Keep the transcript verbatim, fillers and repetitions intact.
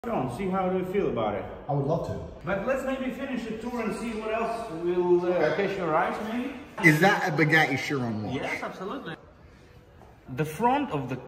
Don't see how do you feel about it. I would love to. But let's maybe finish the tour and see what else will uh, catch your eyes, maybe. Is that a Bugatti Chiron watch? Yes, absolutely. The front of the